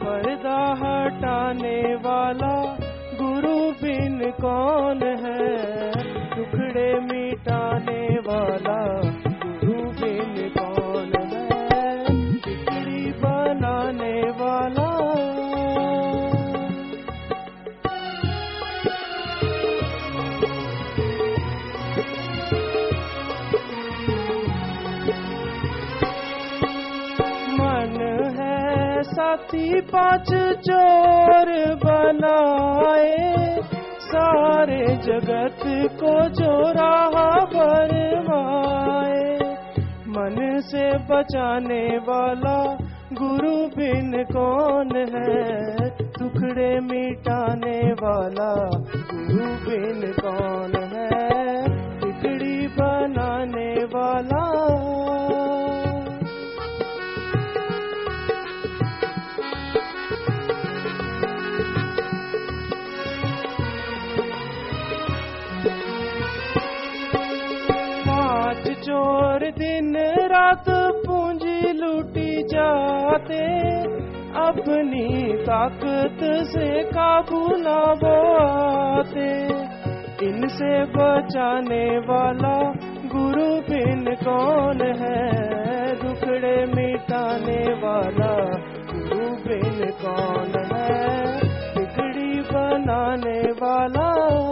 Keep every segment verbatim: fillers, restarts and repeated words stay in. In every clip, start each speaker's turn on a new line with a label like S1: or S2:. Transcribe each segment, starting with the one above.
S1: पर्दा हटाने वाला गुरु बिन कौन है, टुकड़े मिटाने वाला गुरु बिन कौन है, बिगड़ी बनाने वाला। साथी पांच चोर बनाए, सारे जगत को जो राह भरमाए। मन से बचाने वाला गुरु बिन कौन है, टुकड़े मिटाने वाला गुरु बिन कौन है, बिगड़ी बनाने वाला। चोर दिन रात पूंजी लूटी जाते, अपनी ताकत से काबू ना वो आते। इनसे बचाने वाला गुरु बिन कौन है, दुखड़े मिटाने वाला गुरु बिन कौन है, बिगड़ी बनाने वाला।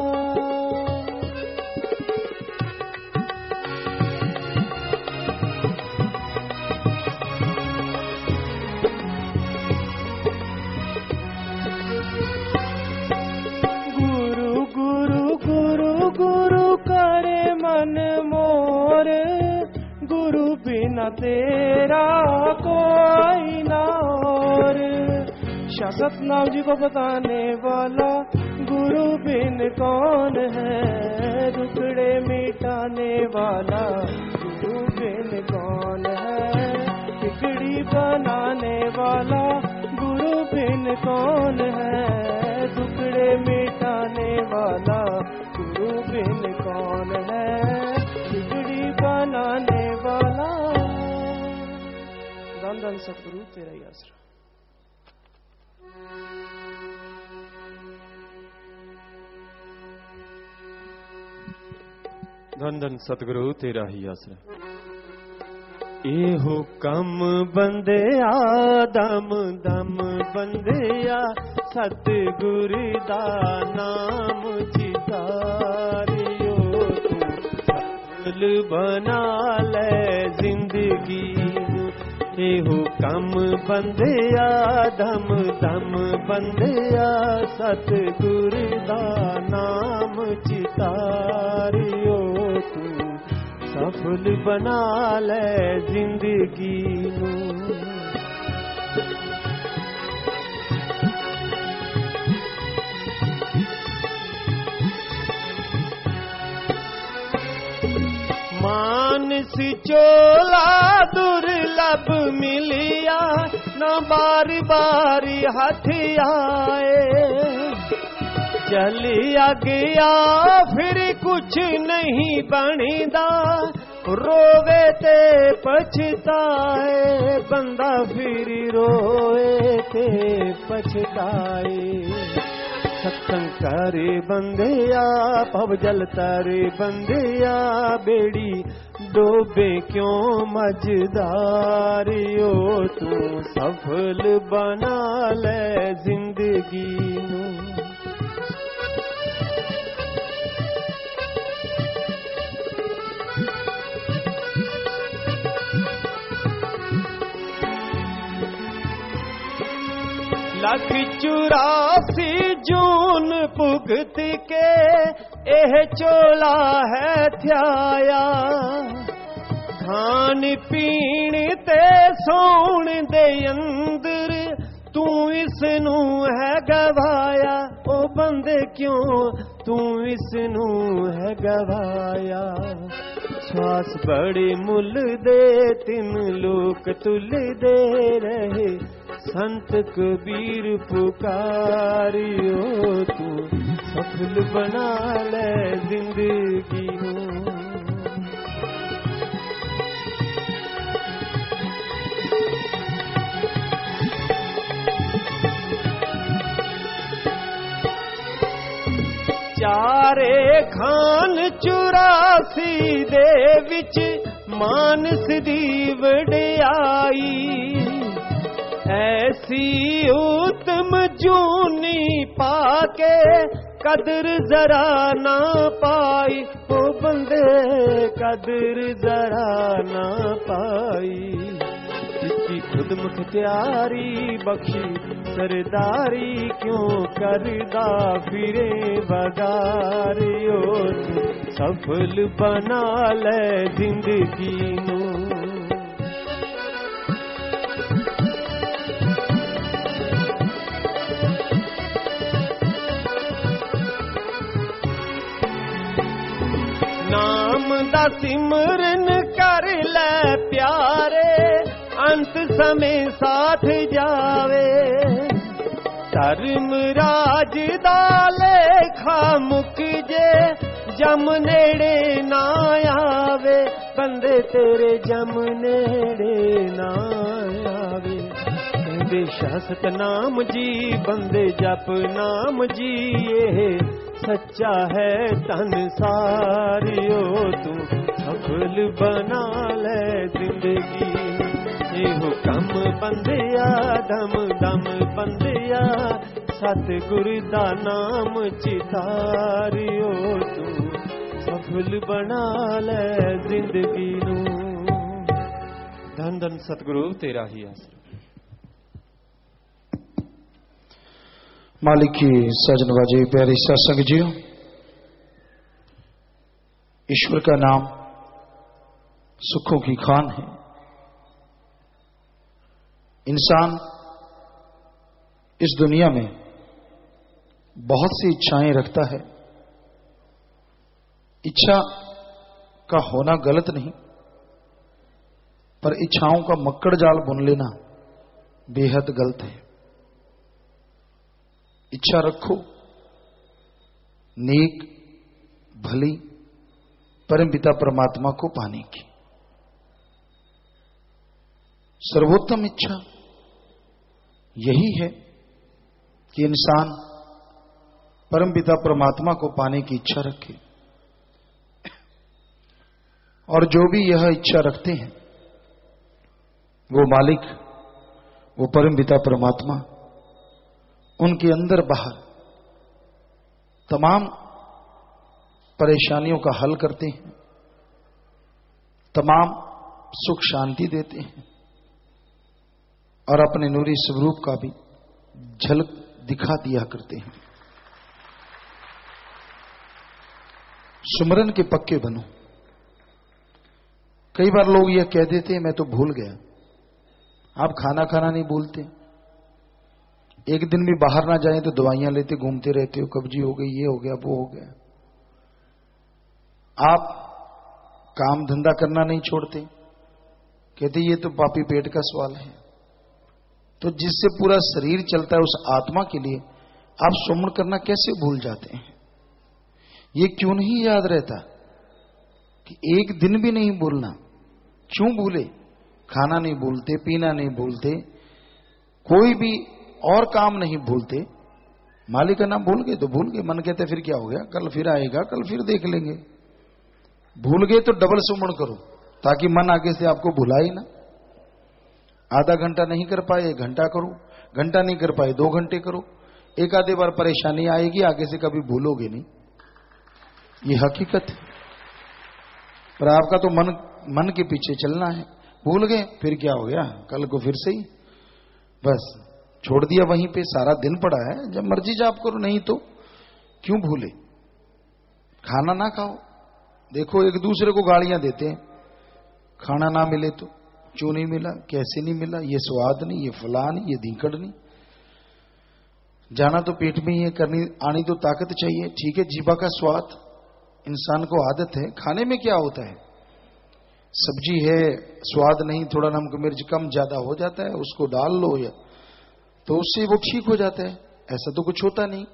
S1: गुरु बिना तेरा कोई ना और। शाह सतनाम जी को बताने वाला गुरु बिन कौन है, दुखड़े मिटाने वाला गुरु बिन कौन है, बिगड़ी बनाने वाला गुरु बिन कौन है, दुखड़े मिटाने वाला गुरु बिन कौन है, बिगड़ी बनाने वाला। धन धन सतगुरु तेरा ही आसरा।
S2: धन धन सतगुरु तेरा ही आसरा। एहो कम बंदिया दम दम बंदिया, सतगुर दा नाम चितारियो, तू बना ले जिंदगी। एहो कम बंदिया दम दम बंदिया, सतगुर दा नाम चितारियो, तू सफल बना ले जिंदगी नू। मानस चोला दुर्लभ मिलिया, न बारी बारी हाथ आए। चलिया गया फिर कुछ नहीं बनदा, रोवे ते पछताए। बंदा फिर रोए ते पछताए। सत्संग करे बंदिया पव जल तारे बंदिया, बेड़ी डोबे क्यों मझदारियो, तू सफल बना ले जिंदगी नू। लख चुरासी जून भुगत के एह चोला है थ्याया। खान पीण ते सौण दे अंदर तू इसनू है गवाया। ओ बंदे क्यों तू इसनू है गवाया। श्वास बड़े मुल दे तिन लोक तुल दे रहे, संत कबीर पुकारियो, तू सफल बना ले जिंदगी नू। प्यारे खान चुरासी दे विच मानस दी वडियाई ऐसी उत्तम जूनी पाके कदर जरा ना पाई ओ बंदे कदर जरा ना पाई जिसकी खुद मुख्तियारी बख्शी सरदारी क्यों करदा फिरे बगारियो सफल बना ले जिंदगी नू नाम दा सिमरन कर ले प्यारे अंत समय साथ जावे धर्म राज दा लेखा मुक जे जम नेड़े ना आवे बंदे तेरे जम नेड़े ना आवे बंदे शासत नाम जी बंदे जप नाम जी ये सच्चा है तन सारियो तू सफल बना ले जिंदगी एहो कम बंदिया दम दम बंदिया सतगुर दा नाम चितारियो तू सफल बना ले जिंदगी नू धन धन सतगुरु तेरा ही आसरा
S3: मालिक की सजनबाजी प्यारी सत्संग जियो ईश्वर का नाम सुखों की खान है। इंसान इस दुनिया में बहुत सी इच्छाएं रखता है। इच्छा का होना गलत नहीं, पर इच्छाओं का मक्कड़ जाल बुन लेना बेहद गलत है। इच्छा रखो नेक भली परम पिता परमात्मा को पाने की। सर्वोत्तम इच्छा यही है कि इंसान परम पिता परमात्मा को पाने की इच्छा रखे, और जो भी यह इच्छा रखते हैं वो मालिक वो परम पिता परमात्मा उनके अंदर बाहर तमाम परेशानियों का हल करते हैं, तमाम सुख शांति देते हैं और अपने नूरी स्वरूप का भी झलक दिखा दिया करते हैं। सुमरन के पक्के बनो। कई बार लोग यह कह देते हैं मैं तो भूल गया। आप खाना खाना नहीं भूलते, एक दिन भी बाहर ना जाएं तो दवाइयां लेते घूमते रहते हो, कब्जी हो गई, ये हो गया, वो हो गया। आप काम धंधा करना नहीं छोड़ते, कहते ये तो पापी पेट का सवाल है। तो जिससे पूरा शरीर चलता है उस आत्मा के लिए आप सुमन करना कैसे भूल जाते हैं? ये क्यों नहीं याद रहता कि एक दिन भी नहीं भूलना? क्यों भूले? खाना नहीं भूलते, पीना नहीं भूलते, कोई भी और काम नहीं भूलते। मालिक का नाम भूल गए तो भूल गए, मन कहते फिर क्या हो गया, कल फिर आएगा, कल फिर देख लेंगे। भूल गए तो डबल सुमन करो ताकि मन आगे से आपको भुलाए ना। आधा घंटा नहीं कर पाए एक घंटा करो, घंटा नहीं कर पाए दो घंटे करो। एक आधे बार परेशानी आएगी, आगे से कभी भूलोगे नहीं, ये हकीकत है। पर आपका तो मन मन के पीछे चलना है। भूल गए फिर क्या हो गया, कल को फिर से ही बस छोड़ दिया, वहीं पे सारा दिन पड़ा है, जब मर्जी जाप करो। नहीं तो क्यों भूले? खाना ना खाओ। देखो एक दूसरे को गालियां देते हैं, खाना ना मिले तो क्यों नहीं मिला, कैसे नहीं मिला, ये स्वाद नहीं, ये फला नहीं, ये धीकड़ नहीं। जाना तो पेट में ही है, करनी आनी तो ताकत चाहिए। ठीक है, जीवा का स्वाद इंसान को आदत है। खाने में क्या होता है, सब्जी है, स्वाद नहीं, थोड़ा नमक मिर्च कम ज्यादा हो जाता है, उसको डाल लो या तो उससे वो ठीक हो जाता है, ऐसा तो कुछ होता नहीं।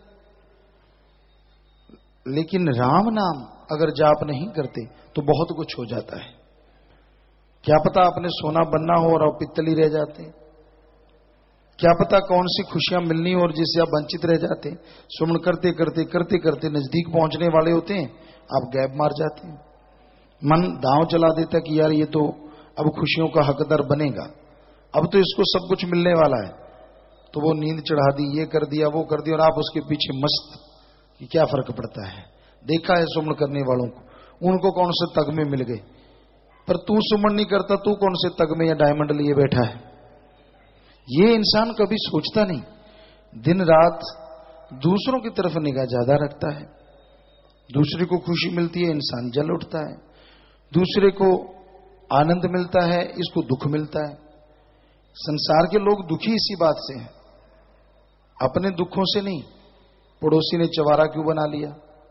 S3: लेकिन राम नाम अगर जाप नहीं करते तो बहुत कुछ हो जाता है। क्या पता आपने सोना बनना हो और आप पित्तली रह जाते। क्या पता कौन सी खुशियां मिलनी और जिससे आप वंचित रह जाते हैं। सुमन करते करते करते करते नजदीक पहुंचने वाले होते हैं, आप गैप मार जाते हैं। मन दांव चला देता कि यार ये तो अब खुशियों का हकदार बनेगा, अब तो इसको सब कुछ मिलने वाला है, तो वो नींद चढ़ा दी, ये कर दिया, वो कर दिया, और आप उसके पीछे मस्त कि क्या फर्क पड़ता है। देखा है सुमन करने वालों को, उनको कौन से तगमे मिल गए, पर तू सुमन नहीं करता, तू कौन से तगमे या डायमंड लिए बैठा है। ये इंसान कभी सोचता नहीं, दिन रात दूसरों की तरफ निगाह ज्यादा रखता है। दूसरे को खुशी मिलती है, इंसान जल उठता है। दूसरे को आनंद मिलता है, इसको दुख मिलता है। संसार के लोग दुखी इसी बात से हैं, अपने दुखों से नहीं। पड़ोसी ने चवारा क्यों बना लिया,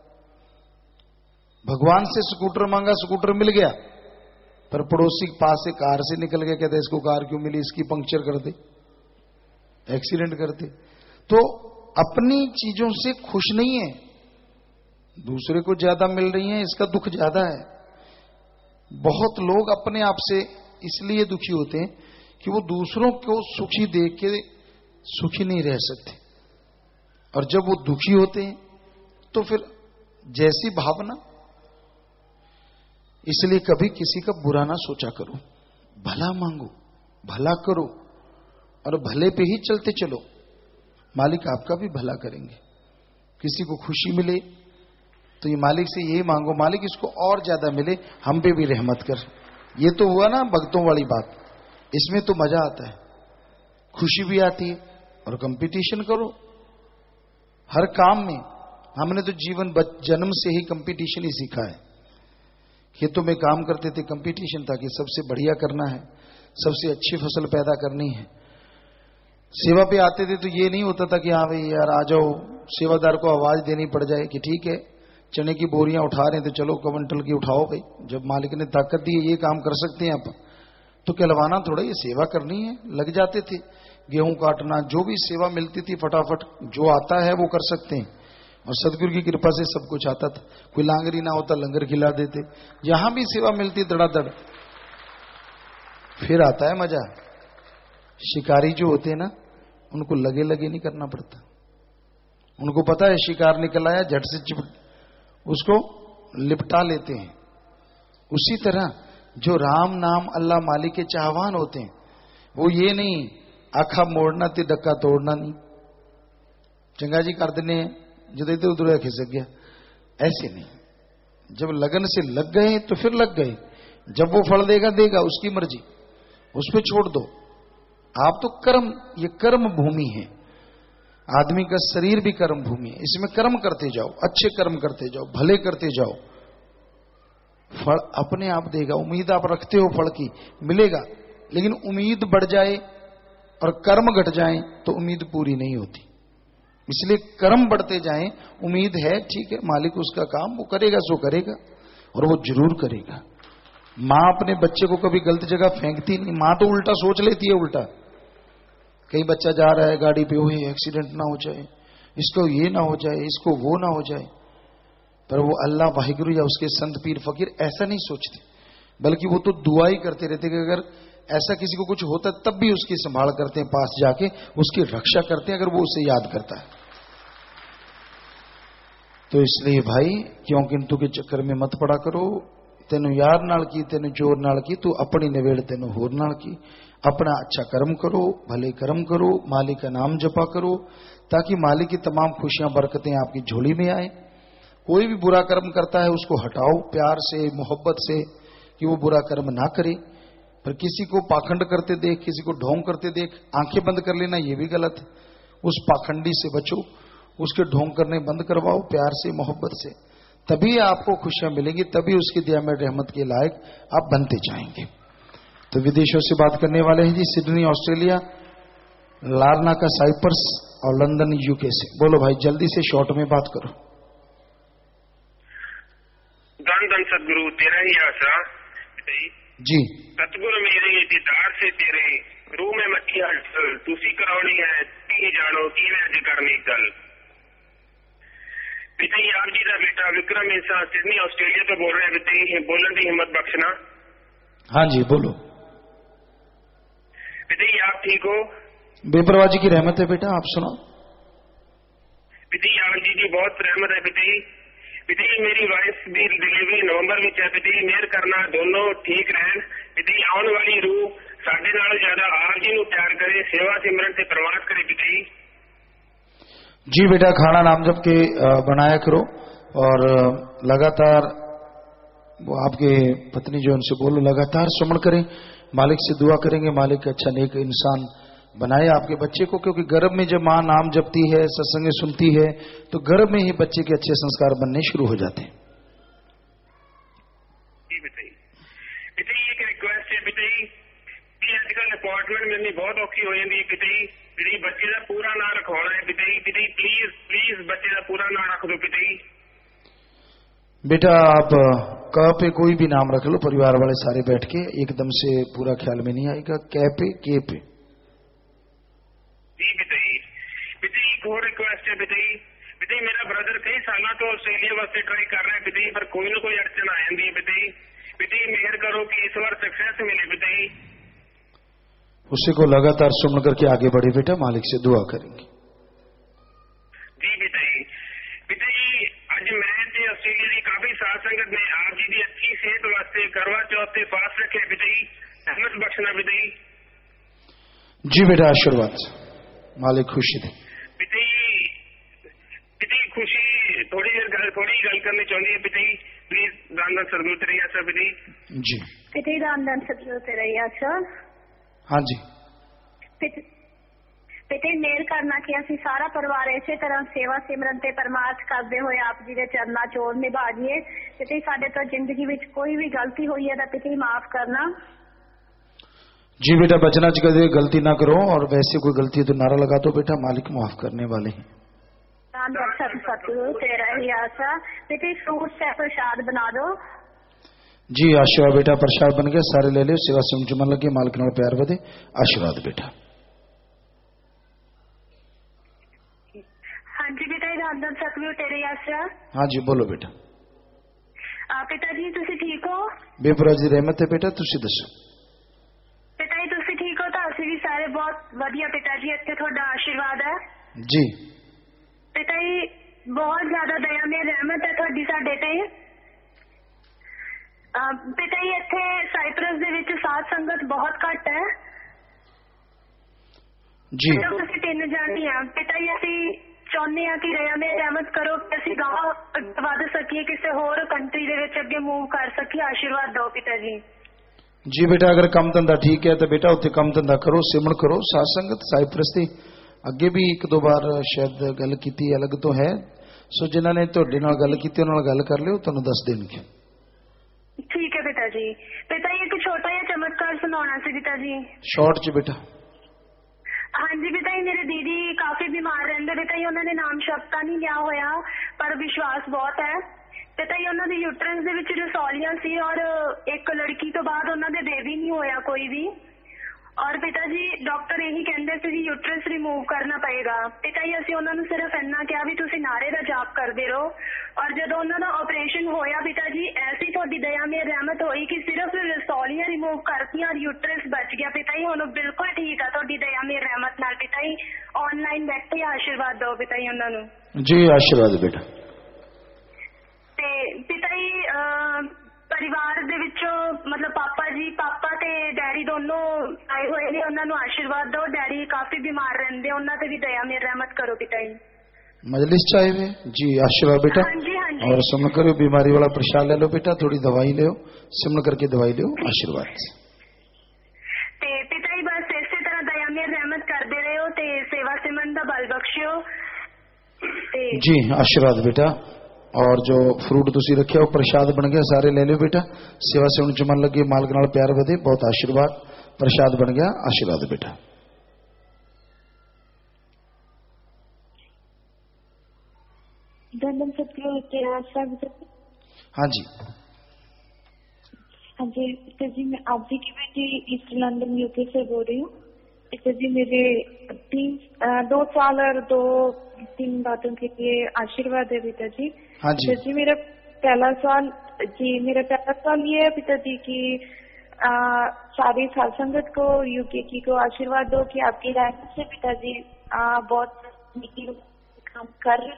S3: भगवान से स्कूटर मांगा, स्कूटर मिल गया, पर पड़ोसी के पास से कार से निकल गया, कहते इसको कार क्यों मिली, इसकी पंक्चर कर दे, एक्सीडेंट कर दे। तो अपनी चीजों से खुश नहीं है, दूसरे को ज्यादा मिल रही है, इसका दुख ज्यादा है। बहुत लोग अपने आप से इसलिए दुखी होते हैं कि वो दूसरों को सुखी देख के सुखी नहीं रह सकते, और जब वो दुखी होते हैं तो फिर जैसी भावना। इसलिए कभी किसी का बुरा ना सोचा करो, भला मांगो, भला करो, और भले पे ही चलते चलो, मालिक आपका भी भला करेंगे। किसी को खुशी मिले तो ये मालिक से यही मांगो, मालिक इसको और ज्यादा मिले, हम पे भी रहमत कर। ये तो हुआ ना भक्तों वाली बात, इसमें तो मजा आता है, खुशी भी आती है, और कंपटीशन करो हर काम में। हमने तो जीवन जन्म से ही कंपटीशन ही सीखा है। खेतों में काम करते थे, कंपटीशन था कि सबसे बढ़िया करना है, सबसे अच्छी फसल पैदा करनी है। सेवा पे आते थे तो ये नहीं होता था कि हाँ भाई यार आ जाओ, सेवादार को आवाज देनी पड़ जाए कि ठीक है चने की बोरियां उठा रहे हैं तो चलो क्विंटल की उठाओ भाई, जब मालिक ने ताकत दी है ये काम कर सकते हैं आप, तो कहलवाना थोड़ा, ये सेवा करनी है। लग जाते थे, गेहूं काटना, जो भी सेवा मिलती थी फटाफट जो आता है वो कर सकते हैं, और सदगुरु की कृपा से सब कुछ आता था। कोई लांगरी ना होता लंगर खिला देते, जहां भी सेवा मिलती धड़ाधड़। फिर आता है मजा। शिकारी जो होते हैं ना, उनको लगे लगे नहीं करना पड़ता, उनको पता है शिकार निकल आया, झट से चिप उसको लिपटा लेते हैं। उसी तरह जो राम नाम अल्लाह मालिक के चाहवान होते हैं, वो ये नहीं आखा मोड़ना ते डक्का तोड़ना नहीं, चंगा जी कर देने जो इधर उधर खिसक गया, ऐसे नहीं। जब लगन से लग गए तो फिर लग गए, जब वो फल देगा देगा, उसकी मर्जी, उस पर छोड़ दो आप। तो कर्म, ये कर्म भूमि है, आदमी का शरीर भी कर्म भूमि है, इसमें कर्म करते जाओ, अच्छे कर्म करते जाओ, भले करते जाओ, फल अपने आप देगा। उम्मीद आप रखते हो फल की, मिलेगा, लेकिन उम्मीद बढ़ जाए और कर्म घट जाए तो उम्मीद पूरी नहीं होती। इसलिए कर्म बढ़ते जाएं, उम्मीद है ठीक है मालिक उसका काम वो करेगा, सो करेगा, और वो जरूर करेगा। मां अपने बच्चे को कभी गलत जगह फेंकती नहीं, मां तो उल्टा सोच लेती है, उल्टा कहीं बच्चा जा रहा है गाड़ी पे, ओए एक्सीडेंट ना हो जाए, इसको ये ना हो जाए, इसको वो ना हो जाए, पर वो अल्लाह वाहिगुरु या उसके संत पीर फकीर ऐसा नहीं सोचते, बल्कि वो तो दुआ ही करते रहते कि अगर ऐसा किसी को कुछ होता तब भी उसकी संभाल करते हैं, पास जाके उसकी रक्षा करते हैं, अगर वो उसे याद करता है। तो इसलिए भाई क्यों किंतु के चक्कर में मत पड़ा करो। तेन यार नाल की, तेन जोर नाल की, तू अपनी नवेड़ तेन होर नाल की। अपना अच्छा कर्म करो, भले कर्म करो, मालिक का नाम जपा करो, ताकि मालिक की तमाम खुशियां बरकतें आपकी झोली में आए। कोई भी बुरा कर्म करता है उसको हटाओ प्यार से, मोहब्बत से, कि वो बुरा कर्म ना करे। पर किसी को पाखंड करते देख, किसी को ढोंग करते देख आंखें बंद कर लेना, ये भी गलत है। उस पाखंडी से बचो, उसके ढोंग करने बंद करवाओ प्यार से, मोहब्बत से, तभी आपको खुशियां मिलेंगी, तभी उसकी दया में रहमत के लायक आप बनते जाएंगे। तो विदेशों से बात करने वाले हैं जी, सिडनी ऑस्ट्रेलिया, लारना का साइप्रस, और लंदन यूके से। बोलो भाई जल्दी से शॉर्ट में बात करो।
S4: धन धन सदगुरु तेरा ही आसरा
S3: जी।
S4: सतगुरु मेरे दीदार से तेरे रूह में मटिया तुसी करानी है, ती जानो की अज करनी कल। पिता जी आप जी का बेटा विक्रम इंसान सिडनी ऑस्ट्रेलिया तो बोल रहे हैं, पिता बोलने की हिम्मत बख्शना।
S3: हाँ जी बोलो।
S4: पिता जी आप ठीक हो?
S3: बेपरवाह जी की रहमत है बेटा, आप सुनाओ।
S4: पिता जी आन जी की बहुत रहमत है पिता जी। पिता जी मेरी वाइफ की डिलीवरी नवंबर में है पिता जी, मेहर करना दोनों ठीक रहन पिता जी। आने वाली रूह साडे नाल ज्यादा आप जी नूं प्यार करे, सेवा सिमरन से परमार्थ करे पिता जी।
S3: जी बेटा, खाना नाम जप के बनाया करो और लगातार वो आपके पत्नी जो उनसे बोलो लगातार सुमन करें, मालिक से दुआ करेंगे मालिक अच्छा नेक इंसान बनाए आपके बच्चे को, क्योंकि गर्भ में जब माँ नाम जपती है सत्संग सुनती है तो गर्भ में ही बच्चे के अच्छे संस्कार बनने शुरू हो जाते हैं।
S4: जी पिता जी एक रिक्वेस्ट है पिता जी कि आजकल अपॉइंटमेंट मिलनी बहुत औखी हो जाती है पिता जी। पिता बच्चे का पूरा नाम रखवाना है पिता जी। पिता प्लीज प्लीज बच्चे का पूरा नाम रख दो पिता जी।
S3: बेटा आप क पे कोई भी नाम रख लो, परिवार वाले सारे बैठ के, एकदम से पूरा ख्याल में नहीं आएगा। कै पे के पे
S4: जी पिता जी। पिता जी एक और रिक्वेस्ट है पिता जी। पिता जी मेरा ब्रदर कई साल तो ऑस्ट्रेलिया वास्ते ट्राई कर रहा है पिता जी, पर कोई ना कोई अड़चन आ जाती है पिता जी। पिता जी मेहर करो कि इस बार सक्सेस मिले पिता जी।
S3: उसी को लगातार सुमन करके आगे बढ़े बेटा, मालिक से दुआ करेंगे।
S4: जी पिता जी। पिता जी अज मैं ते ऑस्ट्रेलिया की काफी साथ संगत ने आप जी की अच्छी सेहत वास्ते करवा चौथ से फास्ट रखे पिता जी, रहमत बख्शना पिता जी।
S3: जी बेटा आशीर्वाद, मालिक खुशी दे।
S4: पिता जी पिता जी खुशी थोड़ी देर गल थोड़ी गल करनी चाहती है पिता जी, प्लीज दान दान सदगुरु तेरे आशा पिता जी।
S3: जी
S5: पिता जी दान दान सदगुरु तेरे आशा।
S3: हाँ जी
S5: पिता जी मेहर करना कि ਅਸੀਂ ਸਾਰਾ ਪਰਿਵਾਰ ਇਸੇ ਤਰ੍ਹਾਂ ਸੇਵਾ ਸਿਮਰਨ ਤੇ ਪਰਮਾਰਥ ਕਰਦੇ ਹੋਏ ਆਪ ਜੀ ਦੇ ਚਰਨਾਂ ਚੋਂ ਨਿਭਾ ਜੀਏ। ਪਿਤਾ ਜੀ ਸਾਡੇ ਤੋਂ ਜ਼ਿੰਦਗੀ ਵਿੱਚ ਕੋਈ ਵੀ ਗਲਤੀ ਹੋਈ ਹੈ ਤਾਂ ਪਿਤਾ ਜੀ ਮਾਫ ਕਰਨਾ।
S3: जी बेटा बचना च कदे गलती ना करो, और वैसे कोई गलती है तो नारा लगा दो बेटा, मालिक माफ करने वाले हैं।
S5: दान दान सतगुरु तेरा ही आशा। पिता जी फ्रूट से प्रसाद बना दो।
S3: जी आशीर्वाद बेटा, प्रसाद बन गया, सारे ले लो, सेवा से जुमन लगे, मालिक नाल प्यार वधे, आशीर्वाद बेटा।
S5: हाँ जी बेटा जी दान दान सतगुरु तेरे आशा।
S3: हाँ जी बोलो बेटा।
S5: आ, पिता जी तुसी ठीक हो?
S3: बेपरवाह जी रहमत है बेटा, तुसी दसो।
S5: पिता जी तुसी ठीक हो? तो ਅਸੀਂ ਵੀ ਸਾਰੇ ਬਹੁਤ ਵਧੀਆ ਪਿਤਾ ਜੀ, ਇੱਥੇ ਤੁਹਾਡਾ ਆਸ਼ੀਰਵਾਦ ਹੈ।
S3: जी
S5: ਪਿਤਾ ਜੀ ਬਹੁਤ ਜ਼ਿਆਦਾ ਦਇਆ ਮੇਂ ਰਹਿਮਤ ਹੈ ਤੁਹਾਡੀ ਸਾਡੇ ਤੇ। ਪਿਤਾ ਜੀ ਇੱਥੇ ਸਾਈਪਰਸ ਦੇ ਵਿੱਚ ਸਾਧ ਸੰਗਤ ਬਹੁਤ ਘੱਟ ਹੈ
S3: जी
S5: ਅਸੀਂ ਤਿੰਨ ਜਾਣੇ ਆ। ਪਿਤਾ ਜੀ ਅਸੀਂ ਚਾਹੁੰਦੇ ਆ ਕਿ ਦਇਆ ਮੇਂ ਰਹਿਮਤ ਕਰੋ ਕਿ ਅਸੀਂ ਗਾਂਹ ਵਧ ਸਕੀਏ, ਕਿਸੇ ਹੋਰ ਕੰਟਰੀ ਦੇ ਵਿੱਚ ਅੱਗੇ ਮੂਵ ਕਰ ਸਕੀਏ। ਆਸ਼ੀਰਵਾਦ ਦਿਓ ਪਿਤਾ ਜੀ।
S3: जी बेटा अगर कम धंधा ठीक है तो बेटा उत्थे कम धंधा करो, सिमन करो, साध संगत साइप्रस की अगे भी एक दो बार शायद गल की अलग तो है, सो जिन्होंने तुहाडे नाल गल की उन्हां नाल गल कर लियो, तुहानूं दस देणगे।
S5: ठीक है पिता जी। पिता जी एक छोटा जिहा चमत्कार सुनाउणा सी पिता जी।
S3: शॉर्ट च बेटा।
S5: हाँ जी पिता जी मेरे दीदी काफी बीमार रहंदे पिता जी, उन्होंने नाम शब्द तां नहीं लिया होया पर विश्वास बहुत है पिता जी। उन्होंने यूट्रस दे विच रसौलियां सी और एक लड़की तो बाद उन्होंने बेबी नहीं होया कोई भी, और पिता जी डॉक्टर यही कहंदे सी यूट्रस रिमूव करना पएगा। पिता जी असीं उन्होंने सिर्फ इन्ना कहा भी तुसीं नारे दा जाप करदे रहो, और जदों उन्हां दा ऑपरेशन होया पिता जी ऐसी तुहाडी दया में रहमत होई कि सिर्फ रसौलियां रिमूव करतियां और यूट्रस बच गया पिता जी। हुण बिल्कुल ठीक है तुहाडी दया में रहमत नाल पिता जी। ऑनलाइन बैठे आशीर्वाद दो पिता जी उन्हां नूं।
S3: जी आशीर्वाद बेटा।
S5: ते पिता जी परिवार दे विचों मतलब पापा जी पापा ते डैडी दोनों आए हुए ने, उन्हां नूं आशीर्वाद दो। डैडी काफी बीमार रहंदे, उन्हां ते भी दया में रहमत करो पिता जी।
S3: मजलिस चाहे हुए जी आशीर्वाद बेटा।
S5: हाँ जी हाँ जी।
S3: और सुमन करो, बीमारी वाला प्रसाद ले लो बेटा, थोड़ी दवाई लो, सिमन करके दवाई लो, आशीर्वाद।
S5: ते पिता जी बस इसे तरह दया में रहमत करते रहो ते सेवा सिमरन दा बल बख्शियो ते
S3: जी आशीर्वाद बेटा। और जो फ्रूट तुसी रखे हो प्रसाद बन गया, सारे ले लो बेटा, सेवा से उन मन लगे, मालिक नाल प्यार वधे, बहुत आशीर्वाद, प्रसाद बन गया, आशीर्वाद बेटा। हाँ जी
S6: हाँ जी पिता जी मैं आप जी की बेटी ईस्ट लंदन यूके से बोल रही हूँ। पिता जी मेरे तीन दो साल और दो तीन बातों के लिए आशीर्वाद है पिता जी।
S3: हाँ जी
S6: पिता जी मेरा पहला सवाल जी मेरा पहला सवाल ये है पिता जी की आ, सारी साध संगत को, यूके की को आशीर्वाद दो कि आपकी रहमत से पिताजी आ, बहुत नीति काम कर रहे,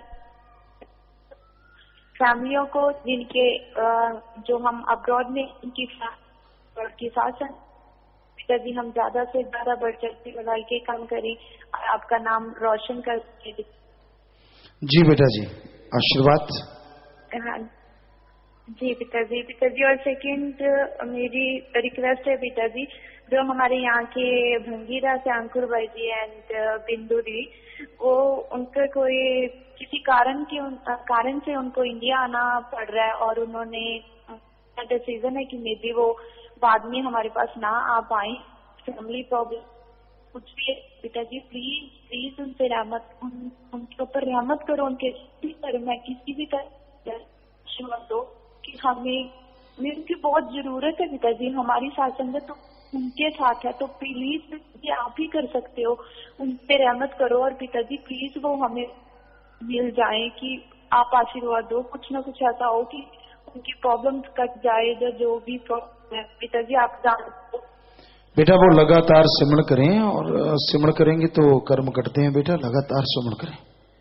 S6: फैमिलियों को जिनके आ, जो हम अब्रॉड में उनकी के साथ पिताजी हम ज्यादा से ज्यादा बढ़ चढ़ के बढ़ाई के काम करें और आपका नाम रोशन कर सके।
S3: जी बेटा जी, आशीर्वाद।
S6: हाँ जी पिताजी। पिताजी और सेकंड मेरी रिक्वेस्ट है पिताजी, जो हमारे यहाँ के भंगीरा से अंकुर भाई जी एंड बिंदु दी, वो उनका कोई किसी कारण के उन, कारण से उनको इंडिया आना पड़ रहा है और उन्होंने डिसीजन है कि मे बी वो बाद में हमारे पास ना आ पाए, फैमिली प्रॉब्लम कुछ भी है। पिताजी प्लीज प्लीज उनसे रहमत उन, उनके ऊपर रहमत करो, उनके पर मैं किसी भी तरह दो कि हमें में उनकी बहुत जरूरत है पिताजी, हमारी साथ संगत तो उनके साथ है, तो प्लीज आप ही कर सकते हो, उन पे रहमत करो और पिताजी प्लीज वो हमें मिल जाए कि आप आशीर्वाद दो, कुछ ना कुछ ऐसा हो कि उनकी प्रॉब्लम कट जाए, जो जो भी प्रॉब्लम है पिताजी आप जान दो।
S3: बेटा वो लगातार सिमरण करें, और सिमरण करेंगे तो कर्म कटते हैं बेटा, लगातार सिमरण करें।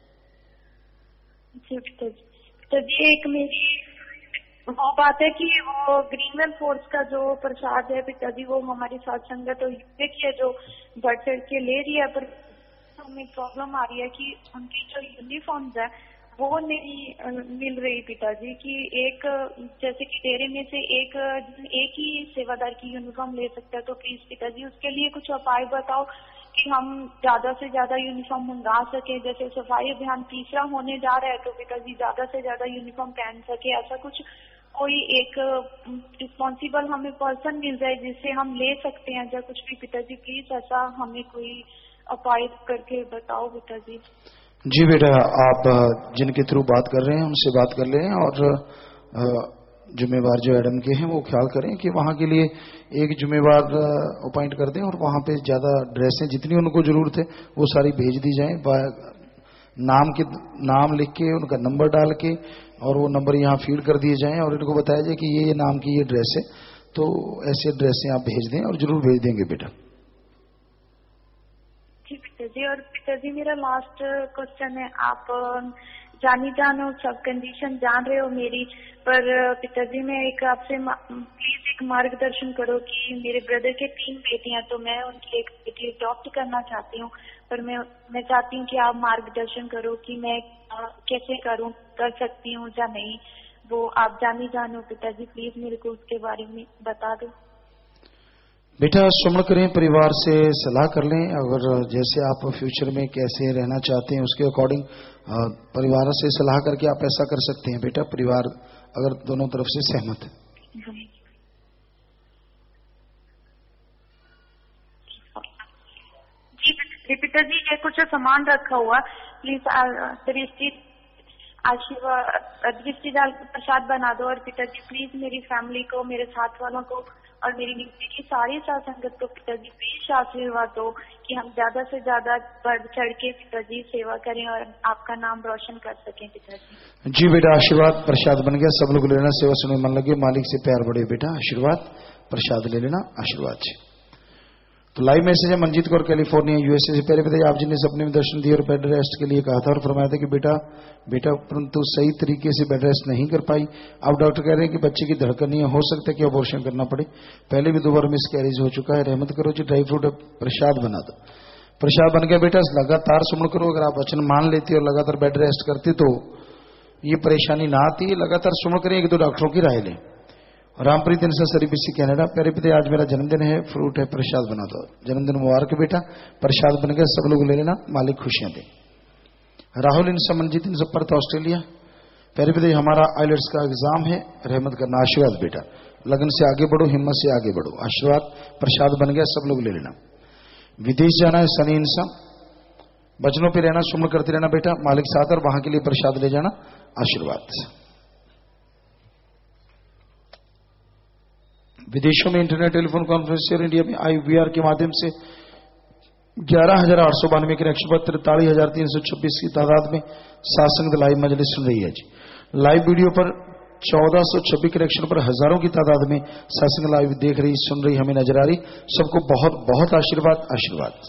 S6: जी पिताजी। पिताजी एक मेरी वो बात है कि वो ग्रीनवेल फोर्स का जो प्रसाद है पिताजी, वो हमारी साथ संगत और यूके की है जो बढ़ चढ़ के ले रही है, पर हमें प्रॉब्लम आ रही है कि उनकी जो यूनिफॉर्म्स है वो नहीं मिल रही पिताजी, कि एक जैसे कि डेरे में से एक एक ही सेवादार की यूनिफॉर्म ले सकता है, तो प्लीज पिताजी उसके लिए कुछ उपाय बताओ कि हम ज्यादा से ज्यादा यूनिफॉर्म मंगा सके। जैसे सफाई अभियान तीसरा होने जा रहा है तो पिताजी ज्यादा से ज्यादा यूनिफॉर्म पहन सके, ऐसा कुछ कोई एक रिस्पॉन्सिबल हमें पर्सन मिल जाए जिससे हम ले सकते हैं या कुछ भी पिताजी, प्लीज ऐसा हमें कोई उपाय करके बताओ पिताजी।
S3: जी बेटा, आप जिनके थ्रू बात कर रहे हैं उनसे बात कर लें, और जुम्मेवार जो एडम के हैं वो ख्याल करें कि वहाँ के लिए एक जुम्मेवार अपॉइंट कर दें, और वहाँ पे ज़्यादा ड्रेसें जितनी उनको ज़रूरत है वो सारी भेज दी जाएं, नाम के नाम लिख के उनका नंबर डाल के, और वो नंबर यहाँ फीड कर दिए जाएं, और इनको बताया जाए कि ये ये नाम की ये ड्रेस है, तो ऐसे ड्रेसें आप भेज दें, और जरूर भेज देंगे बेटा।
S6: जी पिताजी। और पिताजी मेरा लास्ट क्वेश्चन है, आप जानी जान हो सब कंडीशन जान रहे हो मेरी, पर पिताजी मैं एक आपसे प्लीज एक मार्गदर्शन करो कि मेरे ब्रदर के तीन बेटियां, तो मैं उनकी एक बेटी अडॉप्ट करना चाहती हूँ, पर मैं मैं चाहती हूँ कि आप मार्गदर्शन करो कि मैं कैसे करूँ, कर सकती हूँ या नहीं, वो आप जानी जानो पिताजी, प्लीज मेरे को उसके बारे में बता दो।
S3: बेटा सुमण करें, परिवार से सलाह कर लें, अगर जैसे आप फ्यूचर में कैसे रहना चाहते हैं उसके अकॉर्डिंग परिवार से सलाह करके आप ऐसा कर सकते हैं बेटा, परिवार अगर दोनों तरफ से सहमत है।
S6: जी पिताजी, ये कुछ सामान रखा हुआ, प्लीज दृष्टि आशीर्वाद दृष्टि डाल प्रसाद बना दो, और पिताजी प्लीज मेरी फैमिली को, मेरे साथ वालों को और मेरी नीति की सारी साथ संगत को पिताजी प्लीज आशीर्वाद दो कि हम ज्यादा से ज्यादा बढ़ चढ़ के पिताजी सेवा करें और आपका नाम रोशन कर सकें पिताजी।
S3: जी बेटा, आशीर्वाद प्रसाद बन गया, सब लोग लेना, सेवा सुने मन लगे, मालिक से प्यार बढ़े बेटा, आशीर्वाद प्रसाद ले लेना, आशीर्वाद। तो लाइव मैसेज है मनजीत कौर कैलिफोर्निया यूएसए से। पहले बताइए, आप जी ने सपने में दर्शन दिए और बेड रेस्ट के लिए कहा था और फरमाया था कि बेटा बेटा परंतु सही तरीके से बेड रेस्ट नहीं कर पाई। अब डॉक्टर कह रहे हैं कि बच्चे की धड़कन नहीं है, हो सकता है कि अबॉर्शन करना पड़े, पहले भी दो बार मिस कैरेज हो चुका है, रहमत करो जी, ड्राई फ्रूट प्रसाद बना दो। प्रसाद बन गया बेटा, लगातार सुमन करो, अगर आप वचन मान लेते और लगातार बेड रेस्ट करते तो ये परेशानी ना आती। लगातार सुमन करें, एक दो डॉक्टरों की राय लें। रामप्रीत इंसा सरीबीसी कनाडा, प्यारे पिता आज मेरा जन्मदिन है, फ्रूट है प्रसाद बना दो, जन्मदिन मुबारक बेटा, प्रसाद बन गया, सब लोग ले लेना, मालिक खुशियां दे। राहुल इंसा मनजीत इंसा परथ ऑस्ट्रेलिया, प्यारे पिता हमारा आइलेट्स का एग्जाम है, रहमत करना, आशीर्वाद बेटा, लगन से आगे बढ़ो, हिम्मत से आगे बढ़ो, आशीर्वाद प्रसाद बन गया, सब लोग ले लेना। विदेश जाना है सनी इंसा, बचनों पर रहना, सुमन करते रहना बेटा, मालिक साथ, और वहां के लिए प्रसाद ले जाना, आशीर्वाद। विदेशों में इंटरनेट टेलीफोन कॉन्फ्रेंस और इंडिया में आईवीआर के माध्यम से ग्यारह हजार आठ सौ बानवे के एक पत्र तिरतालीस हजार तीन सौ छब्बीस की तादाद में सासंग लाइव मजलिस सुन रही है जी। लाइव वीडियो पर चौदह सौ छब्बीस कनेक्शन पर हजारों की तादाद में सत्संग लाइव देख रही, सुन रही, हमें नजर आ रही, सबको बहुत बहुत आशीर्वाद आशीर्वाद।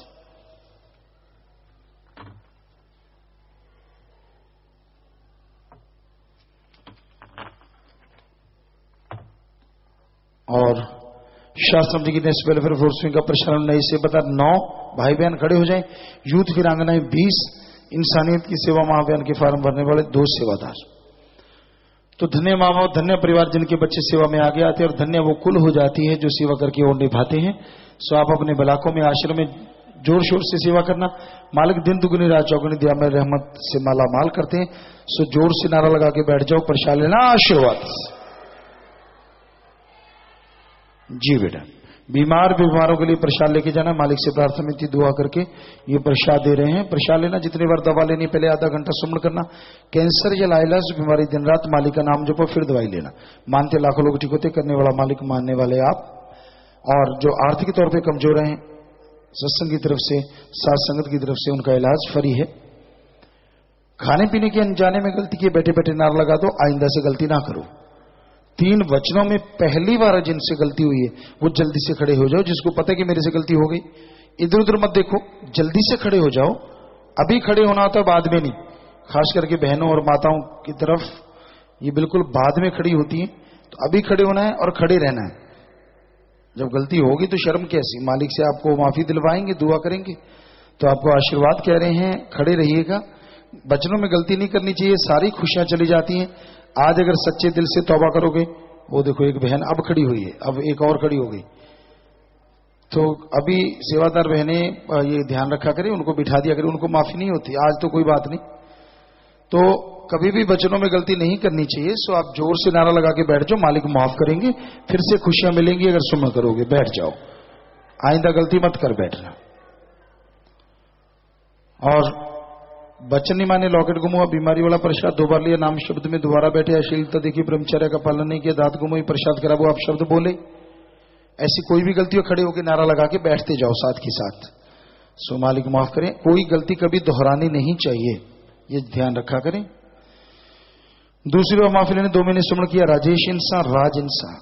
S3: और शास्त्र जी की नेशनल वेलफेयर फोर्स का प्रसारण नई से बता नौ भाई बहन खड़े हो जाएं। यूथ वीरांगनाएं बीस, इंसानियत की सेवा महाअभियान के फॉर्म भरने वाले दो सेवादार। तो धन्य माँ बाप, धन्य परिवार जिनके बच्चे सेवा में आगे आते हैं, और धन्य वो कुल हो जाती है जो सेवा करके और निभाते हैं। सो आप अपने बलाकों में आश्रम में जोर शोर से सेवा करना। मालिक दिन दुगनी रात चौगुनी दिया में रहमत से माला माल करते हैं। सो जोर से नारा लगा के बैठ जाओ, प्रसाद लेना, आशीर्वाद। जी बेटा, बीमार बीमारों के लिए प्रसाद लेके जाना। मालिक से प्रार्थना में दुआ करके ये प्रसाद दे रहे हैं। प्रसाद लेना, जितनी बार दवा लेनी पहले आधा घंटा सुमन करना। कैंसर या लाइलाज बीमारी दिन रात मालिक का नाम जपो, फिर दवाई लेना। मानते लाखों लोग ठीक होते, करने वाला मालिक, मानने वाले आप। और जो आर्थिक तौर पर कमजोर हैं, सत्संग की तरफ से, साथ संगत की तरफ से उनका इलाज फ्री है। खाने पीने के अनजाने में गलती की, बैठे बैठे नारा लगा दो, आइंदा से गलती ना करो। तीन वचनों में पहली बार जिनसे गलती हुई है वो जल्दी से खड़े हो जाओ। जिसको पता है कि मेरे से गलती हो गई, इधर उधर मत देखो, जल्दी से खड़े हो जाओ। अभी खड़े होना होता है, बाद में नहीं। खास करके बहनों और माताओं की तरफ ये बिल्कुल बाद में खड़ी होती है। तो अभी खड़े होना है और खड़े रहना है। जब गलती होगी तो शर्म कैसी, मालिक से आपको माफी दिलवाएंगे, दुआ करेंगे। तो आपको आशीर्वाद कह रहे हैं, खड़े रहिएगा। वचनों में गलती नहीं करनी चाहिए, सारी खुशियां चली जाती हैं। आज अगर सच्चे दिल से तौबा करोगे, वो देखो एक बहन अब खड़ी हुई है, अब एक और खड़ी हो गई। तो अभी सेवादार बहनें ये ध्यान रखा करें, उनको बिठा दिया करें, उनको माफी नहीं होती। आज तो कोई बात नहीं। तो कभी भी वचनों में गलती नहीं करनी चाहिए। सो आप जोर से नारा लगा के बैठ जाओ, मालिक माफ करेंगे, फिर से खुशियां मिलेंगी अगर सुमन करोगे। बैठ जाओ, आइंदा गलती मत कर बैठना। और बच्चन नहीं माने, लॉकेट गुम हुआ, बीमारी वाला प्रसाद दो बार लिया, नाम शब्द में दोबारा बैठे, अश्लीलता देखी, ब्रह्मचर्य का पालन नहीं किया, दांत गुम हुई, प्रसाद करा, वो आप शब्द बोले। ऐसी कोई भी गलती हो, खड़े होकर नारा लगा के बैठते जाओ साथ के साथ। सो मालिक माफ करें। कोई गलती कभी दोहरानी नहीं चाहिए, ये ध्यान रखा करें। दूसरी बार माफी लेने दो महीने सुमन किया, राजेश इंसान, राज इंसान।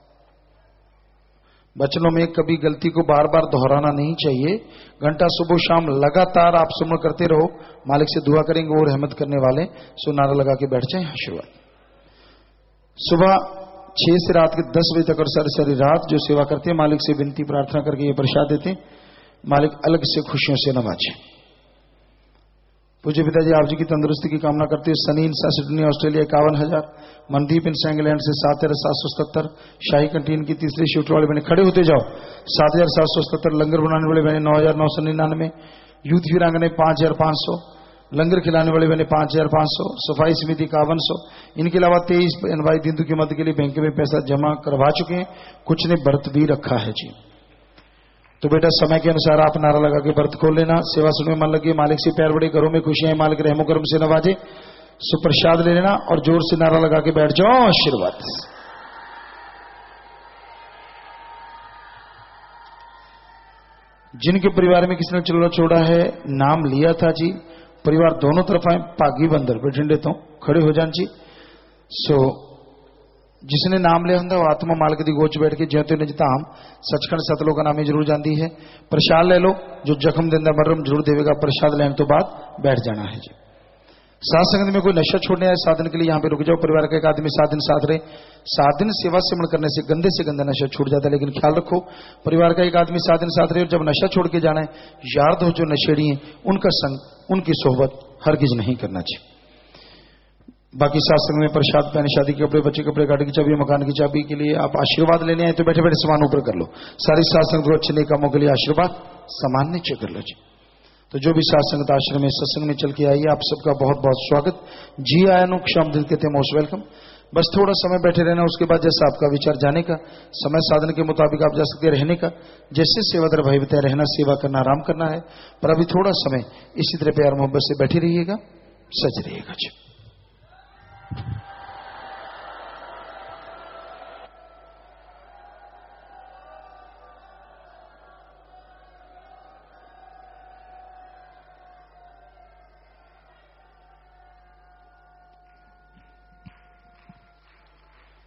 S3: वचनों में कभी गलती को बार बार दोहराना नहीं चाहिए। घंटा सुबह शाम लगातार आप सुमन करते रहो, मालिक से दुआ करेंगे और रहमत करने वाले। सो नारा लगा के बैठ जाए, आशीर्वाद। सुबह छह से रात के दस बजे तक और सारी सारी रात जो सेवा करते हैं, मालिक से विनती प्रार्थना करके ये प्रसाद देते हैं। मालिक अलग से खुशियों से नवाजे। पूज्य पिताजी आप जी की तंदुरुस्ती की कामना करते हुए सनी इंसा सिडनी ऑस्ट्रेलिया इक्यावन हजार, मनदीप इंसा इंग्लैंड से सात हजार सात सौ सत्तर, शाही कंटीन की तीसरी शिफ्ट वाले बहने खड़े होते जाओ, सात हजार सात सौ सत्तर, लंगर बनाने वाले बहने नौ हजार नौ सौ निन्यानवे, यूथ वीरांगने पांच हजार पांच सौ, लंगर खिलाने वाले बहने पांच हजार पांच सौ, सफाई समिति इक्यावन सौ। इनके अलावा तेईस एनवाई दिंदु की मदद के लिए बैंक में पैसा जमा करवा चुके हैं, कुछ ने व्रत भी रखा है जी। तो बेटा समय के अनुसार आप नारा लगा के व्रत खोल लेना। सेवा सुनने में मन लगे, मालिक से प्यार बड़े, घरों में खुशियां, मालिक रहमो करम से नवाजे। सुप्रसाद ले लेना और जोर से नारा लगा के बैठ जाओ, आशीर्वाद। जिनके परिवार में किसी ने चलो छोड़ा है, नाम लिया था जी, परिवार दोनों तरफ आए, पागी बंदर बैठे देता हूं, खड़े हो जान जी। सो जिसने नाम लिया होंगे वो आत्मा मालिक दी गोच बैठ के ज्योति निजताम सचखंड सतलोक का नाम जरूर जानती है। प्रसाद ले लो, जो जख्म देंदा मरम जरूर देवेगा। प्रसाद लेने तो बाद बैठ जाना है जी। सात संगत में कोई नशा छोड़ने आए, सात दिन के लिए यहाँ पे रुक जाओ। परिवार का एक आदमी सात दिन साथ रहे, सात दिन सेवा सेवन करने से गंदे से गंदा नशा छूट जाता है। लेकिन ख्याल रखो, परिवार का एक आदमी सात दिन साथ रहे और जब नशा छोड़ के जाना है, यार दो जो नशेड़ी हैं उनका संग, उनकी सोहबत हरगिज नहीं करना चाहिए। बाकी शास्त्र में प्रसाद पहने, शादी के कपड़े, बच्चे कपड़े, गाड़ी की चाबी, मकान की चाबी के लिए आप आशीर्वाद लेने आए तो बैठे बैठे सामान ऊपर कर लो। सारी शास्त्र को अच्छे नए कामों के लिए आशीर्वाद सामान नीचे कर लो जी। तो जो भी सत्संग आश्रम में सत्संग में चल के आई, आप सबका बहुत बहुत स्वागत। जी आया नो क्षम दिल कहते मोस्ट वेलकम। बस थोड़ा समय बैठे रहना, उसके बाद जैसा आपका विचार जाने का, समय साधन के मुताबिक आप जा सकते रहने का। जैसे सेवादार भाई बताए, रहना, सेवा करना, आराम करना है। पर अभी थोड़ा समय इसी तरह प्यार मोहब्बत से बैठे रहिएगा, सज रहिएगा जी।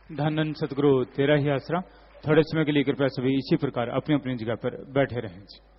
S7: धन सतगुरु तेरा ही आसरा। थोड़े समय के लिए कृपया सभी इसी प्रकार अपनी अपनी जगह पर बैठे रहें।